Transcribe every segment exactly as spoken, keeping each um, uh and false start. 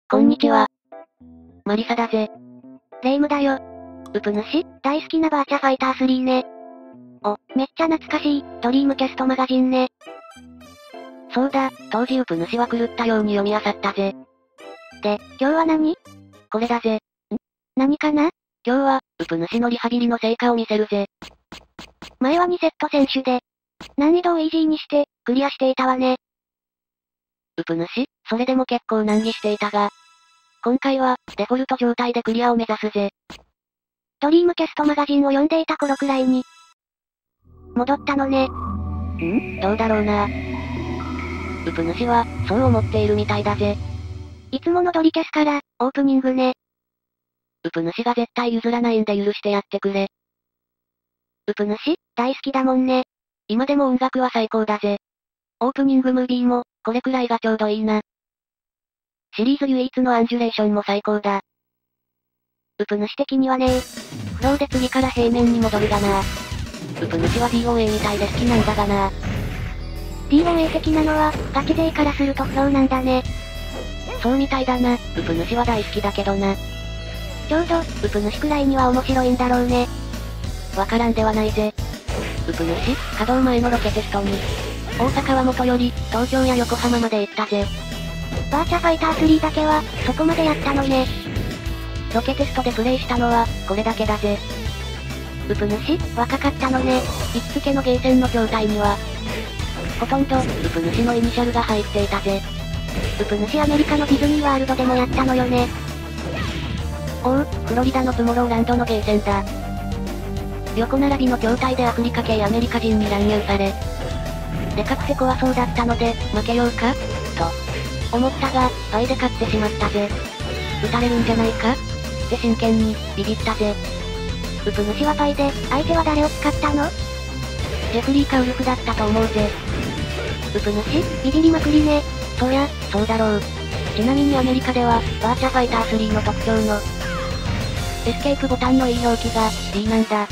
こんにちは。マリサだぜ。 レイムだよ。 うぷ主？ 大好きなバーチャファイタースリーね。お、めっちゃ懐かしい、ドリームキャストマガジンね。 そうだ、当時うぷ主は狂ったように読み漁ったぜ。 で、今日は何？ これだぜ。ん？ 何かな？ 今日は、うぷ主のリハビリの成果を見せるぜ。 前はにセット選手で、難易度をイージーにして、クリアしていたわね。 うぷ主、それでも結構難儀していたが、今回は、デフォルト状態でクリアを目指すぜ。 ドリームキャストマガジンを読んでいた頃くらいに、戻ったのね。 ん？どうだろうな。うぷ主は、そう思っているみたいだぜ。 いつものドリキャスから、オープニングね。 うぷ主が絶対譲らないんで許してやってくれ。 うぷ主、大好きだもんね。 今でも音楽は最高だぜ。オープニングムービーも、これくらいがちょうどいいな。シリーズ唯一のアンジュレーションも最高だ。 うぷ主的にはねフローで次から平面に戻るがな。うぷ主は ディーオーエー みたいで好きなんだがな。 ディーオーエー 的なのは、ガチ勢からするとフローなんだね。 そうみたいだな。うぷ主は大好きだけどな。 ちょうど、うぷ主くらいには面白いんだろうね。 わからんではないぜ。うぷ主、稼働前のロケテストに、大阪はもとより、東京や横浜まで行ったぜ。 バーチャファイタースリーだけは、そこまでやったのね。 ロケテストでプレイしたのは、これだけだぜ。 うぷ主、若かったのね。 いっつけのゲーセンの筐体には、ほとんど、うぷ主のイニシャルが入っていたぜ。 うぷ主アメリカのディズニーワールドでもやったのよね。 おう、フロリダのトゥモローランドのゲーセンだ。横並びの筐体でアフリカ系アメリカ人に乱入され、でかくて怖そうだったので、負けようかと、思ったが、パイで勝ってしまったぜ。撃たれるんじゃないかって真剣に、ビビったぜ。 うぷ主はパイで、相手は誰を使ったの？ ジェフリーかウルフだったと思うぜ。 うぷ主、ビビりまくりね。 そりゃ、そうだろう。ちなみにアメリカでは、バーチャファイタースリーの特徴の、エスケープボタンの E 表記が、D なんだ。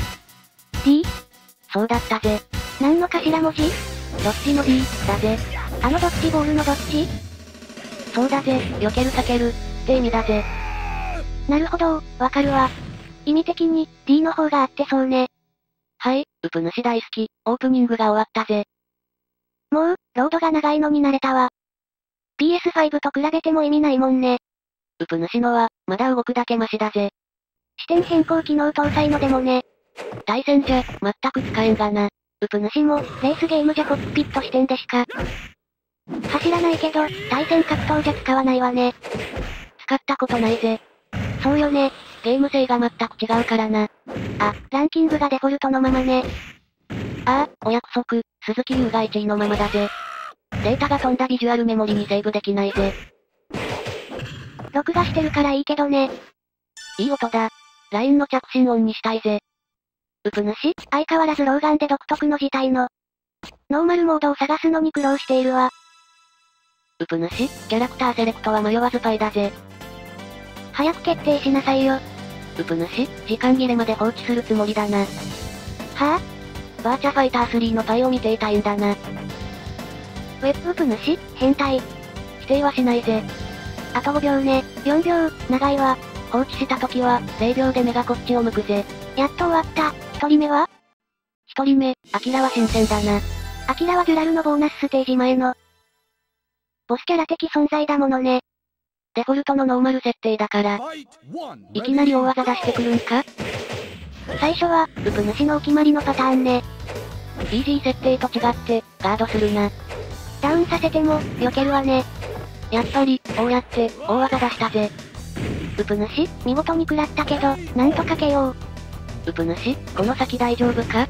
D？ そうだったぜ。 何の頭文字？ どっちの D、だぜ。 あのドッジボールのどっち？ そうだぜ、避ける避ける、って意味だぜ。 なるほど、わかるわ。意味的に、D の方があってそうね。 はい、うぷ主大好き、オープニングが終わったぜ。 もう、ロードが長いのに慣れたわ。ピーエスファイブ と比べても意味ないもんね。 うぷ主のは、まだ動くだけマシだぜ。 視点変更機能搭載のでもね。 対戦じゃ、全く使えんがな。 うぷ主も、レースゲームじゃコックピット視点でしか。走らないけど、対戦格闘じゃ使わないわね。 使ったことないぜ。 そうよね。 ゲーム性が全く違うからな。 あ、ランキングがデフォルトのままね。 ああ、お約束、鈴木優がいちいのままだぜ。データが飛んだビジュアルメモリにセーブできないぜ。 録画してるからいいけどね。 いい音だ。ライン の着信音にしたいぜ。 うぷ主、相変わらず老眼で独特の字体の。ノーマルモードを探すのに苦労しているわ。 うぷ主、キャラクターセレクトは迷わずパイだぜ。 早く決定しなさいよ。 うぷ主、時間切れまで放置するつもりだな。はぁ、あ、 バーチャファイタースリーのパイを見ていたいんだな。 ウェブうぷ主、変態。 否定はしないぜ。 あとごびょうね、よんびょう、長いわ。 放置した時は、ぜろびょうで目がこっちを向くぜ。 やっと終わった。一人目は？ 一人目、アキラは新鮮だな。 アキラはジュラルのボーナスステージ前の、ボスキャラ的存在だものね。 デフォルトのノーマル設定だから、いきなり大技出してくるんか？ 最初は、うぷ主のお決まりのパターンね。 イージー設定と違って、ガードするな。 ダウンさせても、避けるわね。 やっぱり、こうやって、大技出したぜ。 うぷ主、見事に食らったけど、なんとかけよう。 うぷ主、この先大丈夫か？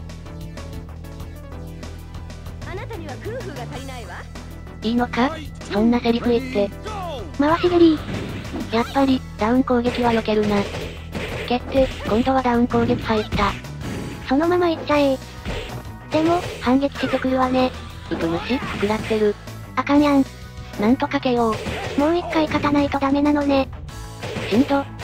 あなたには空風が足りないわ。 いいのか？そんなセリフ言って。 回し蹴り。 やっぱり、ダウン攻撃は避けるな。蹴って、今度はダウン攻撃入った。 そのまま行っちゃえ。でも、反撃してくるわね。 うぷ主、食らってる。 あかんやん。 なんとかけよう。 もう一回勝たないとダメなのね。 しんど。 あ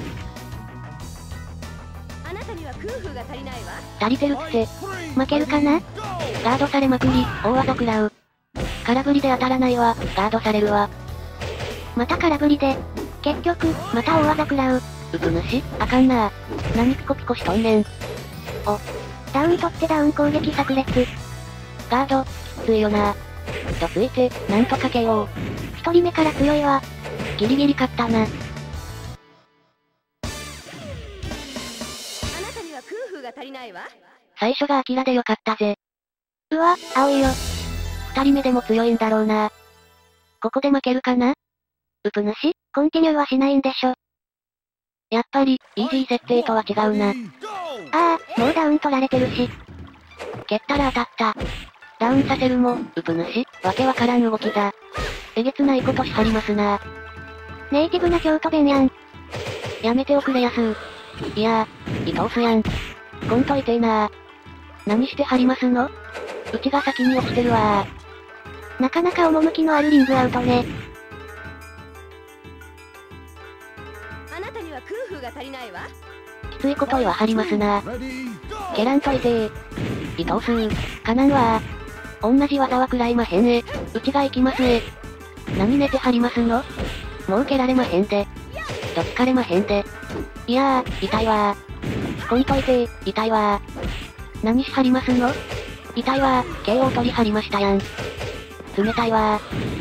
なたには空風が足りないわ。 足りてるって。 負けるかな？ ガードされまくり、大技食らう。空振りで当たらないわ、ガードされるわ。 また空振りで。結局、また大技食らう。 うぷ主、あかんな。何ピコピコしとんねん。 お。ダウン取ってダウン攻撃炸裂。 ガード、きついよな。とついて、なんとか ケーオー。 一人目から強いわ。 ギリギリ勝ったな。 あなたには空風が足りないわ。 最初がアキラでよかったぜ。 うわ、青いよ。 二人目でも強いんだろうな。ここで負けるかな？ うぷ主、コンティニューはしないんでしょ。 やっぱり、イージー設定とは違うな。 ああ、もうダウン取られてるし。 蹴ったら当たった。ダウンさせるも、うぷ主、わけわからん動きだ。えげつないことしはりますな。 ネイティブな京都弁やん。 やめておくれやすー。いやー、伊藤すやん。こんといてえなー。何してはりますの？うちが先に落ちてるわー。なかなか趣のあるリングアウトね。 あなたには空風が足りないわ。 きついこと言わはりますな。蹴らんといてー。伊藤すー、かなんわー。おんなじ技は食らいまへんえ。うちが行きますえ。何寝てはりますの？もう蹴られまへんで。どつかれまへんで。いやー、痛いわー。こんといてー、痛いわー。何しはりますの？痛いわー、ケーオー 取りはりましたやん。冷たいわ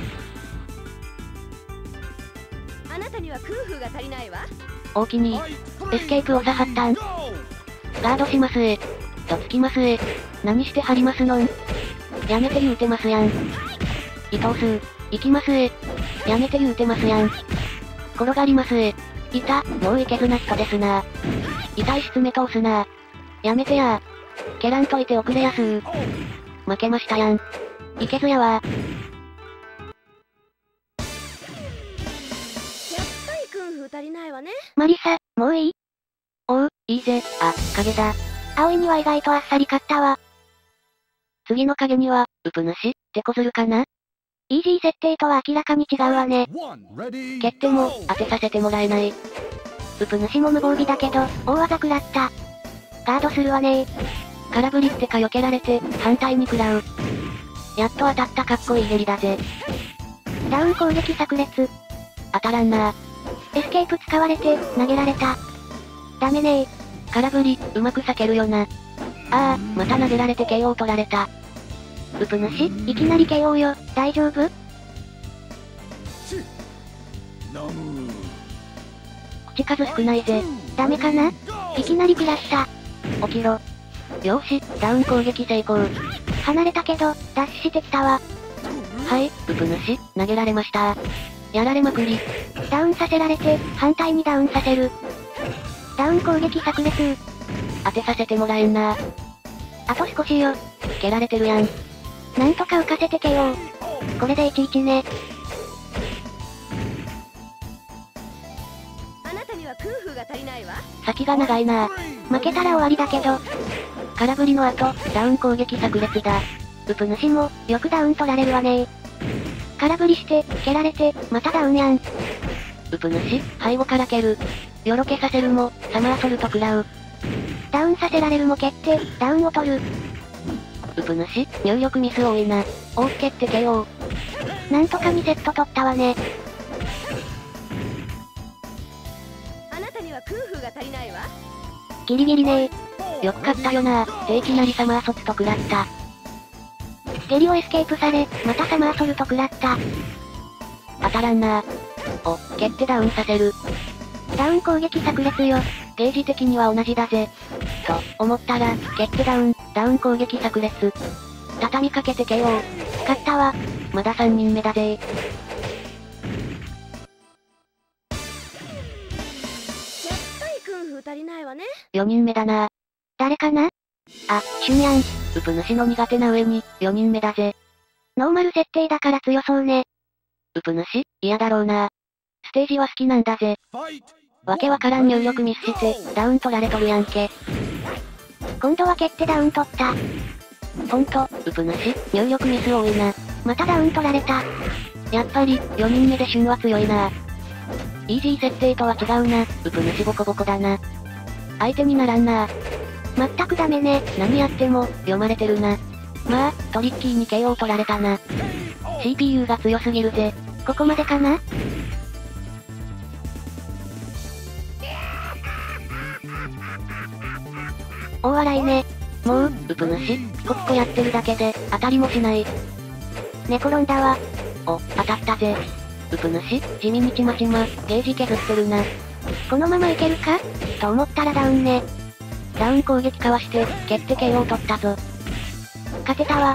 ー。あなたには空風が足りないわ。 おおきに、エスケープをさはったん。ガードしますえ。とつきますえ。何してはりますのん？やめて言うてますやん。伊藤すー、行きますえ。やめて言うてますやん。転がりますえ。いた、もういけずな人ですな。痛いし爪通すな。やめてやー。蹴らんといておくれやすー。負けましたやん。いけずやわー。 やっぱり空風足りないわね。 マリサ、もういい？ おう、いいぜ、あ、影だ。 青いには意外とあっさり勝ったわ。 次の影には、うぷ主、てこずるかな？ イージー設定とは明らかに違うわね。 蹴っても、当てさせてもらえない。 うぷ主も無防備だけど、大技食らった。ガードするわねー。 空振りってか避けられて、反対に食らう。やっと当たったかっこいいヘリだぜ。 ダウン攻撃炸裂。 当たらんな。 エスケープ使われて、投げられた。ダメねー。 空振り、うまく避けるよな。ああ、また投げられて ケーオー 取られた。 うぷ主、いきなり ケーオー よ、大丈夫？ 口数少ないぜ。 ダメかな？いきなり食らった。 起きろ。よーし、ダウン攻撃成功。 離れたけど、ダッシュしてきたわ。 はい、うぷ主、投げられました。やられまくり。 ダウンさせられて、反対にダウンさせる。ダウン攻撃炸裂。 当てさせてもらえんな。 あと少しよ。 蹴られてるやん。 なんとか浮かせて ケーオー。これでいちいちね。 あなたには空風が足りないわ。 先が長いな。 負けたら終わりだけど。 空振りの後、ダウン攻撃炸裂だ。 うぷ主も、よくダウン取られるわねー。空振りして、蹴られて、またダウンやん。 うぷ主、背後から蹴る。よろけさせるも、サマーソルト食らう。 ダウンさせられるも蹴って、ダウンを取る。 うぷ主、入力ミス多いな。大きけって ケーオー。 なんとかにセット取ったわね。 あなたには空風が足りないわ。 ギリギリねー。よく勝ったよなー。でいきなりサマーソルト食らった。 ゲリをエスケープされ、またサマーソルト食らった。 当たらんなー。お、蹴ってダウンさせる。 ダウン攻撃炸裂よ。 ゲージ的には同じだぜ。と、思ったら、蹴ってダウン、ダウン攻撃炸裂。畳みかけて ケーオー。 勝ったわ。 まださんにんめだぜ。 やっぱり空風足りないわね。 よにんめだな。 誰かな？あ、シュンヤン。 うぷ主の苦手な上に、よにんめだぜ。 ノーマル設定だから強そうね。 うぷ主、嫌だろうな。ステージは好きなんだぜ。わけわからん入力ミスして、ダウン取られとるやんけ。 今度は蹴ってダウン取った。 ほんと、うぷ主、入力ミス多いな。 またダウン取られた。 やっぱり、よにんめでシュンは強いな。イージー設定とは違うな。うぷ主ボコボコだな。相手にならんな。 まったくダメね。 何やっても、読まれてるな。まあ、トリッキーに ケーオー 取られたな。シーピーユー が強すぎるぜ。 ここまでかな？ 大笑いね。 もう、うぷ主、ピコピコやってるだけで、当たりもしない。 寝転んだわ。 お、当たったぜ。うぷ主、地味にちまちま、ゲージ削ってるな。 このままいけるかと思ったらダウンね。 ダウン攻撃かわして、蹴って ケーオー 取ったぞ。 勝てたわ。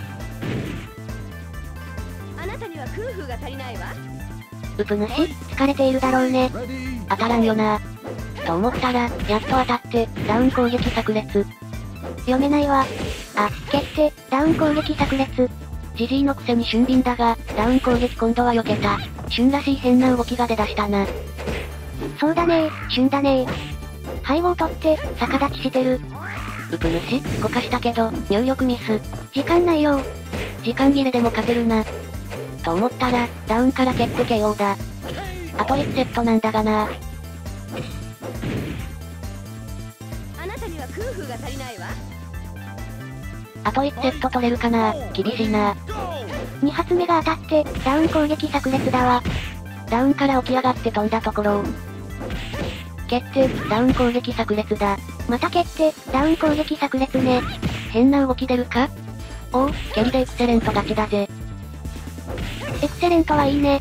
あなたには空風が足りないわ。 うぷ主、 疲れているだろうね。 当たらんよな。と思ったら、やっと当たって、ダウン攻撃炸裂。 読めないわ。あ、蹴って、ダウン攻撃炸裂。 ジジイのくせに俊敏だが、ダウン攻撃今度は避けた。俊らしい変な動きが出だしたな。 そうだねー、俊だねー。背後を取って、逆立ちしてる。 うぷ主、こかしたけど、入力ミス。 時間ないよ。 時間切れでも勝てるな。と思ったら、ダウンから蹴って ケーオー だ。あといちセットなんだがな。 あなたには空風が足りないわ。 あといちセット取れるかな。厳しいな。 に発目が当たって、ダウン攻撃炸裂だわ。 ダウンから起き上がって飛んだところを。蹴って、ダウン攻撃炸裂だ。 また蹴って、ダウン攻撃炸裂ね。 変な動き出るか？おお、蹴りでエクセレント勝ちだぜ。 エクセレントはいいね。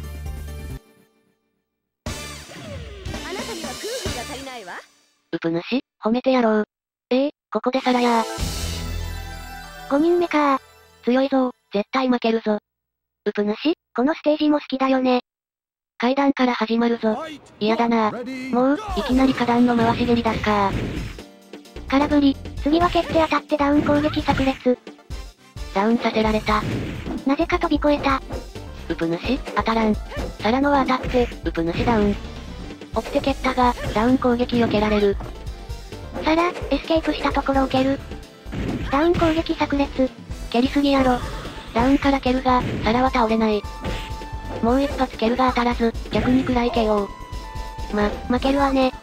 あなたには空風が足りないわ。 うぷ主、褒めてやろう。ええー、ここでサラヤー。 ごにんめかー。 強いぞ、絶対負けるぞ。うぷ主、 このステージも好きだよね。 階段から始まるぞ。嫌だな。もう、いきなり花壇の回し蹴り出すかー。 空振り、次は蹴って当たってダウン攻撃炸裂。 ダウンさせられた。 なぜか飛び越えた。 うぷ主、当たらん。サラノは当たって、うぷ主ダウン。追って蹴ったが、ダウン攻撃避けられる。 サラ、エスケープしたところを蹴る。ダウン攻撃炸裂。 蹴りすぎやろ。ダウンから蹴るが、サラは倒れない。もう一発蹴るが当たらず、逆に暗い ケーオー。 ま、負けるわね。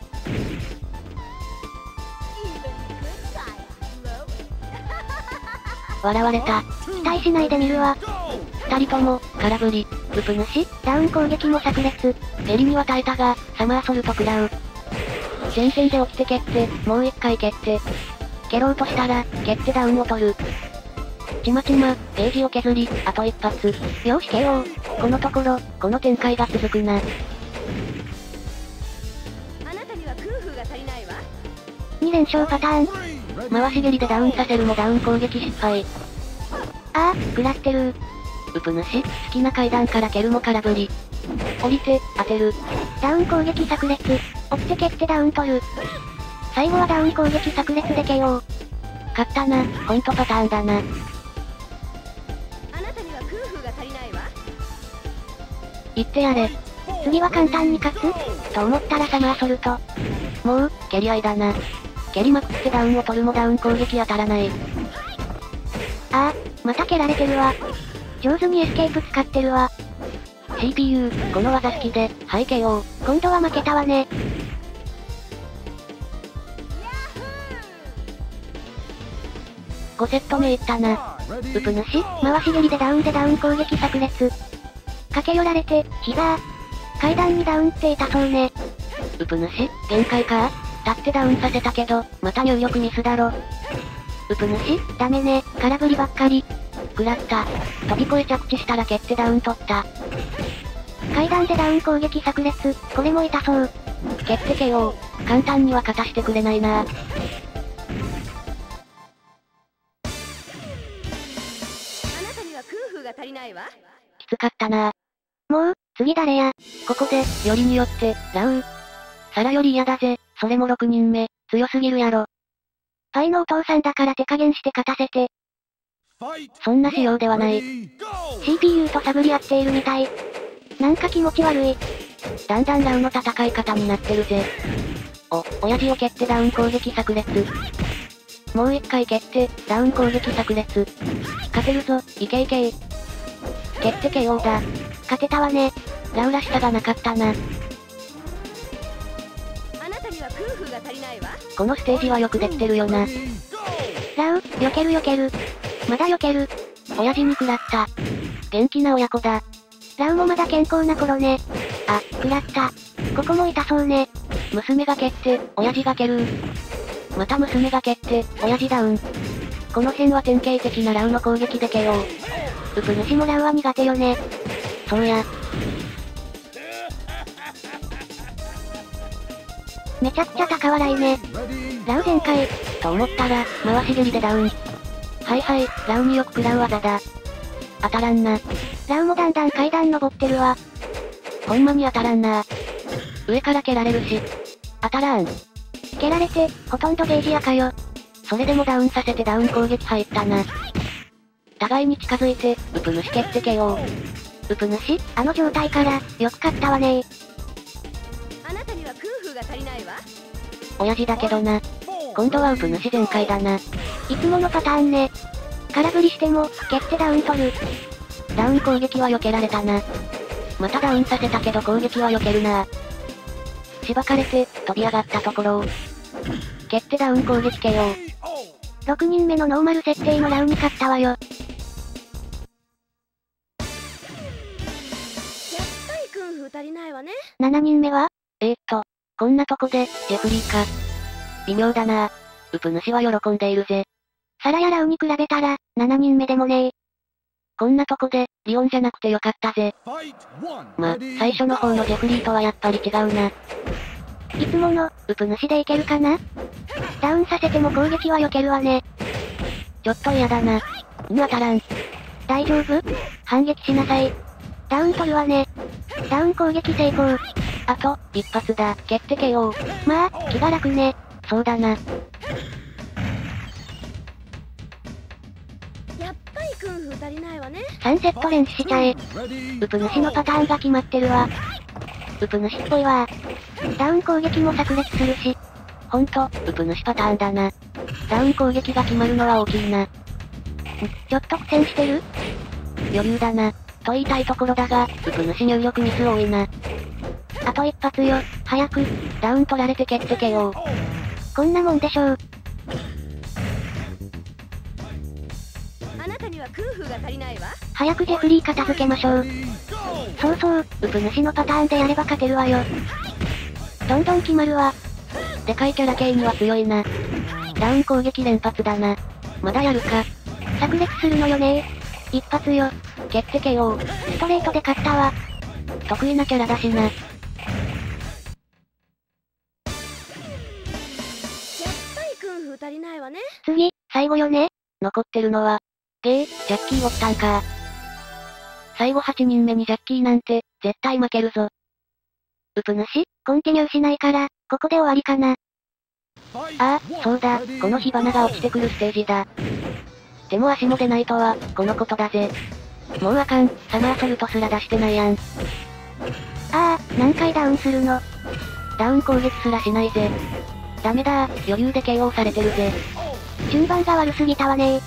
笑われた。 期待しないで見るわ。 二人とも、空振り、うぷ主、 ダウン攻撃も炸裂。 蹴りには耐えたが、サマーソルト食らう。前線で起きて蹴って、もう一回蹴って。蹴ろうとしたら、蹴ってダウンを取る。ちまちま、ゲージを削り、あと一発。 よーし ケーオー。 このところ、この展開が続くな。 あなたには空風が足りないわ。 に連勝パターン。 回し蹴りでダウンさせるもダウン攻撃失敗。 ああ、食らってる。 うぷ主、好きな階段から蹴るも空振り。降りて、当てる。 ダウン攻撃炸裂。起きて蹴ってダウン取る。最後はダウン攻撃炸裂で ケーオー。 勝ったな、ポイントパターンだな。 あなたには空風が足りないわ。 言ってやれ。 次は簡単に勝つと思ったらサマーソルト。もう、蹴り合いだな。蹴りまくってダウンを取るもダウン攻撃当たらない。 ああ、また蹴られてるわ。上手にエスケープ使ってるわ。 シーピーユー、この技好きで、はい ケーオー。 今度は負けたわね。 ごセット目いったな。 うぷ主、回し蹴りでダウンでダウン攻撃炸裂。駆け寄られて、ヒガー。階段にダウンって痛そうね。 うぷ主、限界か？立ってダウンさせたけど、また入力ミスだろ。うぷ主、 ダメね、空振りばっかり。 食らった。飛び越え着地したら蹴ってダウン取った。 階段でダウン攻撃炸裂、これも痛そう。 蹴って ケーオー。簡単には勝たしてくれないな。 あなたには空風が足りないわ。 きつかったな。 もう、次誰や。 ここで、よりによって、ラウー。サラより嫌だぜ、それもろくにんめ、強すぎるやろ。 パイのお父さんだから手加減して勝たせて。 そんな仕様ではない。 シーピーユー と探り合っているみたい。なんか気持ち悪い。 だんだんラウの戦い方になってるぜ。お、親父を蹴ってダウン攻撃炸裂。もう一回蹴って、ダウン攻撃炸裂。勝てるぞ、いけいけい。蹴って ケーオー だ。 勝てたわね。 ラウらしさがなかったな。 あなたには空風が足りないわ。 このステージはよくできてるよな。 ラウ、避ける避ける。まだ避ける。 親父に食らった。元気な親子だ。 ラウもまだ健康な頃ね。あ、食らった。ここも痛そうね。 娘が蹴って、親父が蹴る。 また娘が蹴って、親父ダウン。この辺は典型的なラウの攻撃で ケーオー。 ウプ主もラウは苦手よね。 そうや。 めちゃくちゃ高笑いね。ラウ全開。 と思ったら、回し蹴りでダウン。はいはい、ラウによく食らう技だ。当たらんな。 ラウもだんだん階段登ってるわ。 ほんまに当たらんな。上から蹴られるし。当たらん。 蹴られて、ほとんどゲージやかよ。 それでもダウンさせてダウン攻撃入ったな。互いに近づいて、ウプ主蹴って ケーオー。 ウプ主、あの状態から、よく勝ったわねー。 あなたには空風が足りないわ。 親父だけどな。今度はウプ主全開だな。 いつものパターンね。空振りしても、蹴ってダウン取る。 ダウン攻撃は避けられたな。またダウンさせたけど攻撃は避けるな。しばかれて、飛び上がったところを。蹴ってダウン攻撃 ケーオー。 ろくにんめのノーマル設定のラウに勝ったわよ。 やっぱり空風足りないわね。 ななにんめはえーっと、こんなとこで、ジェフリーか。微妙だな。ウプ主は喜んでいるぜ。 サラやラウに比べたら、ななにんめでもねー。 こんなとこで、リオンじゃなくてよかったぜ。ま、最初の方のジェフリーとはやっぱり違うな。 いつもの、ウプ主でいけるかな？ダウンさせても攻撃は避けるわね。 ちょっと嫌だな。うん、当たらん。 大丈夫？反撃しなさい。ダウン取るわね。ダウン攻撃成功。 あと、一発だ。蹴って ケーオー。 まあ、気が楽ね。 そうだな。 やっぱり空風足りないわね。 さんセット連取しちゃえ。ウプ主のパターンが決まってるわ。ウプ主っぽいわ。ダウン攻撃も炸裂するし。 ほんと、ウプ主パターンだな。ダウン攻撃が決まるのは大きいな。ん、 ちょっと苦戦してる？ 余裕だな。と言いたいところだが、ウプ主入力ミス多いな。 あと一発よ、早く。 ダウン取られて蹴って ケーオー。 こんなもんでしょう。 あなたには空風が足りないわ。 早くジェフリー片付けましょう。そうそう、ウプ主のパターンでやれば勝てるわよ。どんどん決まるわ。 でかいキャラ系には強いな。ダウン攻撃連発だな。まだやるか。 炸裂するのよねー。一発よ。 蹴って ケーオー。 ストレートで勝ったわ。 得意なキャラだしな。 やっぱり空風足りないわね。 次、最後よね。 残ってるのは、ゲー、ジャッキー・ウォッタンか。最後はちにんめにジャッキーなんて、絶対負けるぞ。 ウプ主、コンティニューしないから、ここで終わりかな。 ああ、そうだ、この火花が落ちてくるステージだ。手も足も出ないとは、このことだぜ。もうあかん、サマーソルトすら出してないやん。 ああ、何回ダウンするの？ ダウン攻撃すらしないぜ。ダメだー、余裕で ケーオー されてるぜ。 順番が悪すぎたわね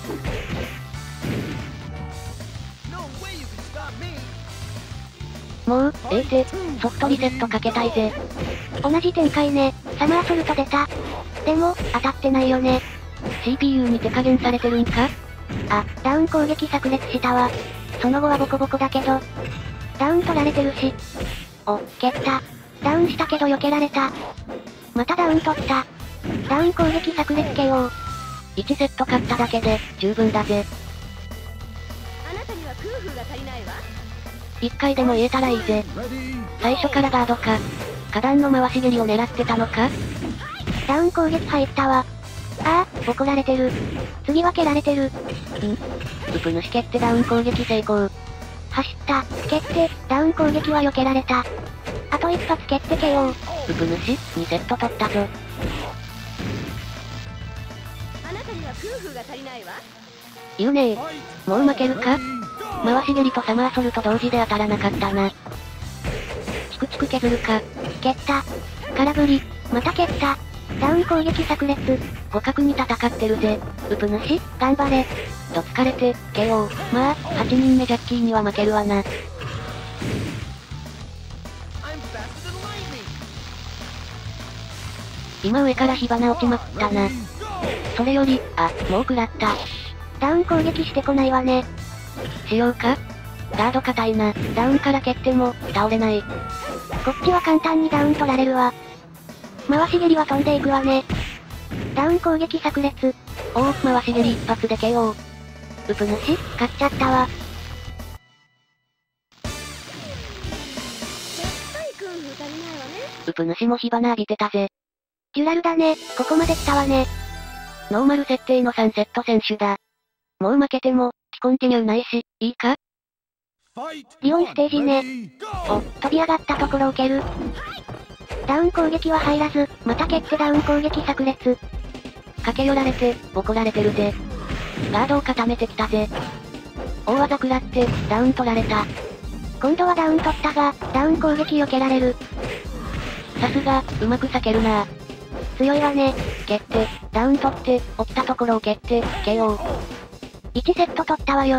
ー。もう、ええて、ソフトリセットかけたいぜ。 同じ展開ね、サマーソルト出た。でも、当たってないよね。 シーピーユー に手加減されてるんか？ あ、ダウン攻撃炸裂したわ。その後はボコボコだけど、ダウン取られてるし。お、蹴った。ダウンしたけど避けられた。またダウン取った。ダウン攻撃炸裂 ケーオー。 いちセット勝っただけで、十分だぜ。 あなたには空風が足りないわ。 一回でも言えたらいいぜ。最初からガードか。花壇の回し蹴りを狙ってたのか？ ダウン攻撃入ったわ。ああ、怒られてる。次は蹴られてる。ん？ ウプ主蹴ってダウン攻撃成功。 走った、蹴って、ダウン攻撃は避けられた。あと一発蹴って ケーオー。 ウプ主、にセット取ったぞ。 あなたには空風が足りないわ。 言うねえ。もう負けるか？回し蹴りとサマーソルと同時で当たらなかったな。チクチク削るか。 蹴った。空振り、また蹴った。ダウン攻撃炸裂。 互角に戦ってるぜ。 ウプ主、頑張れ。 と疲れて、ケーオー。まあ、はちにんめジャッキーには負けるわな。今上から火花落ちまくったな。それより、あ、もう食らった。 ダウン攻撃してこないわね。 しようか？ガード硬いな。ダウンから蹴っても、倒れない。 こっちは簡単にダウン取られるわ。回し蹴りは飛んでいくわね。 ダウン攻撃炸裂。 おお、回し蹴り一発で ケーオー。 うぷ主勝っちゃったわ。 うぷ主も火花浴びてたぜ。 デュラルだね、ここまで来たわね。 ノーマル設定のさんセット選手だ。もう負けても、ティコンティニューないし、いいか？ リオンステージね。お、飛び上がったところを蹴る。ダウン攻撃は入らず、また蹴ってダウン攻撃炸裂。 駆け寄られて、ボコられてるぜ。ガードを固めてきたぜ。大技食らって、ダウン取られた。 今度はダウン取ったが、ダウン攻撃避けられる。 さすが、うまく避けるなぁ。 強いわね。 蹴って、ダウン取って、起きたところを蹴って、ケーオー。 いちセット取ったわよ。 あ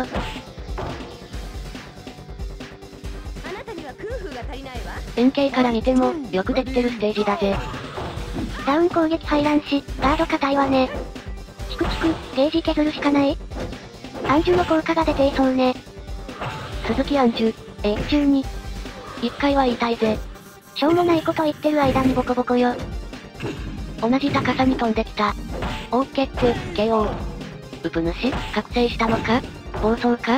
なたには空風が足りないわ。 円形から見ても、よくできてるステージだぜ。 ダウン攻撃入らんし、ガード硬いわね。チクチク、ゲージ削るしかない？アンジュの効果が出ていそうね。 鈴木アンジュ、 え、中に。 一回は言いたいぜ。 しょうもないこと言ってる間にボコボコよ。 同じ高さに飛んできた。オーケーって、ケーオー。うぷ主、覚醒したのか？暴走か？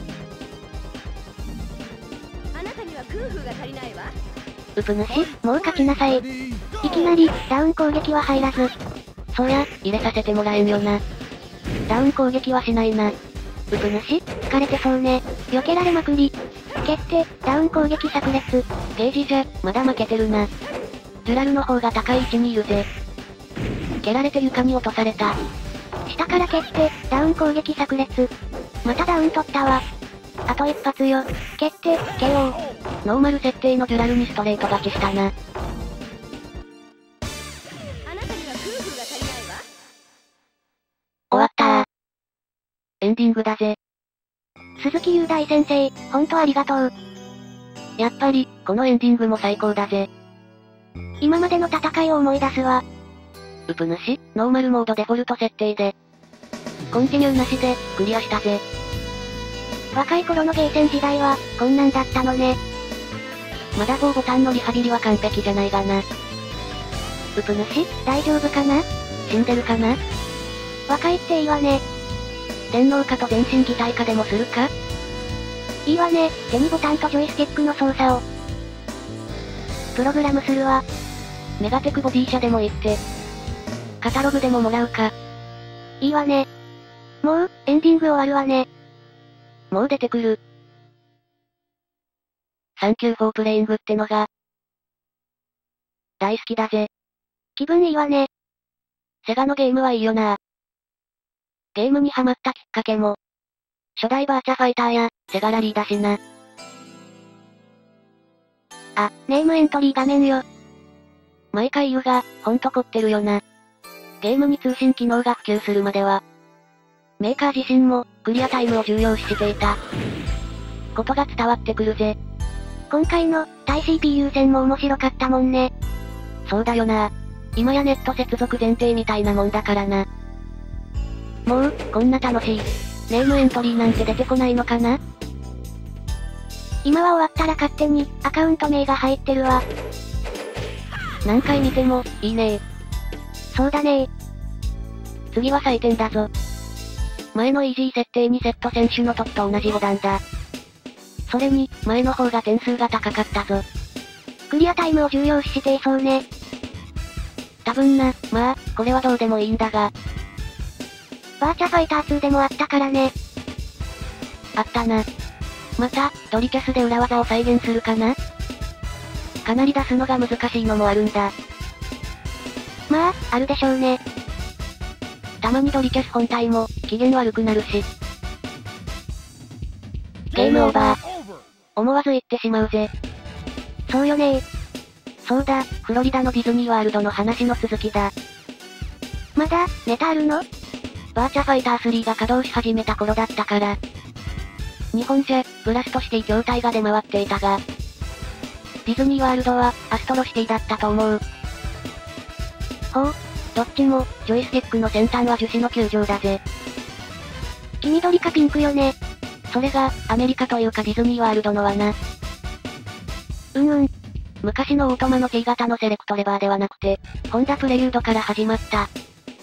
あなたには空風が足りないわ。 うぷ主、もう勝ちなさい。いきなり、ダウン攻撃は入らず。 そりゃ、入れさせてもらえんよな。ダウン攻撃はしないな。うぷ主、疲れてそうね。避けられまくり。蹴って、ダウン攻撃炸裂。 ゲージじゃ、まだ負けてるな。ジュラルの方が高い位置にいるぜ。蹴られて床に落とされた。 下から蹴って、ダウン攻撃炸裂。またダウン取ったわ。あと一発よ。蹴って、ケーオー。 ノーマル設定のジュラルにストレート勝ちしたな。 あなたには空風が足りないわ。 終わったー。エンディングだぜ。 鈴木雄大先生、ほんとありがとう。 やっぱり、このエンディングも最高だぜ。 今までの戦いを思い出すわ。 うぷ主、ノーマルモードデフォルト設定で。コンティニューなしで、クリアしたぜ。 若い頃のゲーセン時代は、こんなんだったのね。 まだゴーボタンのリハビリは完璧じゃないがな。うぷ主、 大丈夫かな？ 死んでるかな？ 若いっていいわね。 電脳化と全身擬態化でもするか？ いいわね、手にボタンとジョイスティックの操作を。プログラムするわ。 メガテクボディ社でも行って。カタログでももらうか。 いいわね。もう、エンディング終わるわね。 もう出てくる。サンキューフォープレイングってのが、大好きだぜ。 気分いいわね。 セガのゲームはいいよな。ゲームにハマったきっかけも、初代バーチャファイターや、セガラリーだしな。 あ、ネームエントリー画面よ。 毎回言うが、ほんと凝ってるよな。ゲームに通信機能が普及するまでは、メーカー自身も、クリアタイムを重要視していた。ことが伝わってくるぜ。 今回の、対 シーピーユー 戦も面白かったもんね。 そうだよな。今やネット接続前提みたいなもんだからな。もう、こんな楽しい。ネームエントリーなんて出てこないのかな？ 今は終わったら勝手に、アカウント名が入ってるわ。 何回見ても、いいねー。 そうだねー。 次は採点だぞ。前のイージー設定にセット選手の時と同じボタンだ。それに、前の方が点数が高かったぞ。 クリアタイムを重要視していそうね。 多分な、まあ、これはどうでもいいんだが。 バーチャファイターツーでもあったからね。 あったな。また、ドリキャスで裏技を再現するかな？かなり出すのが難しいのもあるんだ。 まあ、あるでしょうね。 たまにドリキャス本体も、機嫌悪くなるし。ゲームオーバー。思わず言ってしまうぜ。 そうよねー。 そうだ、フロリダのディズニーワールドの話の続きだ。 まだ、ネタあるの？ バーチャファイタースリーが稼働し始めた頃だったから。日本じゃ、ブラストシティ筐体が出回っていたが、ディズニーワールドは、アストロシティだったと思う。ほう、どっちも、ジョイスティックの先端は樹脂の球状だぜ。 黄緑かピンクよね。 それが、アメリカというかディズニーワールドのはな。 うんうん。 昔のオートマの T 型のセレクトレバーではなくて、ホンダプレリュードから始まった。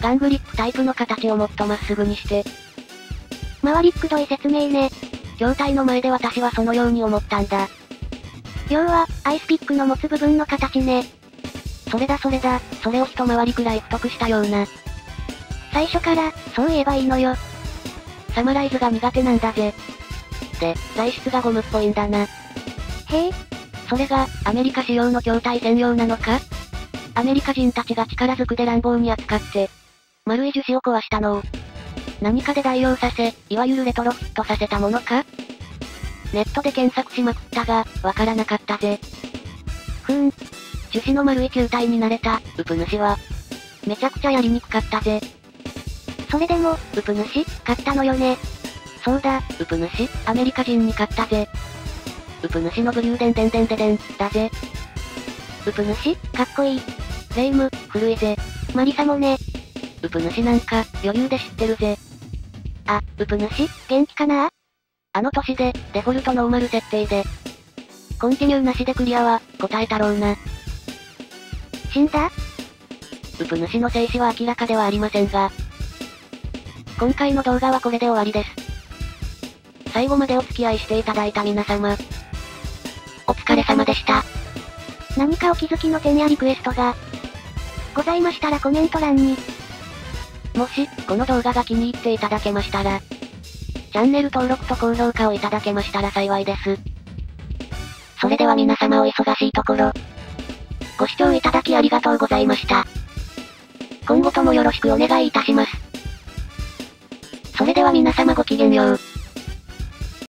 ガングリップタイプの形をもっとまっすぐにして。 回りくどい説明ね。 筐体の前で私はそのように思ったんだ。 要は、アイスピックの持つ部分の形ね。 それだそれだ、それを一回りくらい太くしたような。 最初から、そう言えばいいのよ。 サマライズが苦手なんだぜ。で、材質がゴムっぽいんだな。 へえ。 それが、アメリカ仕様の筐体専用なのか？アメリカ人たちが力ずくで乱暴に扱って、丸い樹脂を壊したのを、何かで代用させ、いわゆるレトロフィットさせたものか？ネットで検索しまくったが、わからなかったぜ。ふーん。樹脂の丸い球体になれた、ウプ主は、めちゃくちゃやりにくかったぜ。 それでも、ウプ主、買ったのよね。 そうだ、ウプ主、アメリカ人に買ったぜ。ウプ主のブリューデンデンデンデデン、だぜ。 ウプ主、かっこいい。 レイム、古いぜ。 マリサもね。 ウプ主なんか、余裕で知ってるぜ。 あ、ウプ主、元気かな？ あの年で、デフォルトノーマル設定で。コンティニューなしでクリアは、答えたろうな。 死んだ？ ウプ主の生死は明らかではありませんが。今回の動画はこれで終わりです。最後までお付き合いしていただいた皆様。お疲れ様でした。 何かお気づきの点やリクエストが、ございましたらコメント欄に。 もし、この動画が気に入っていただけましたら、チャンネル登録と高評価をいただけましたら幸いです。それでは皆様お忙しいところ、ご視聴いただきありがとうございました。今後ともよろしくお願いいたします。それでは皆様ごきげんよう。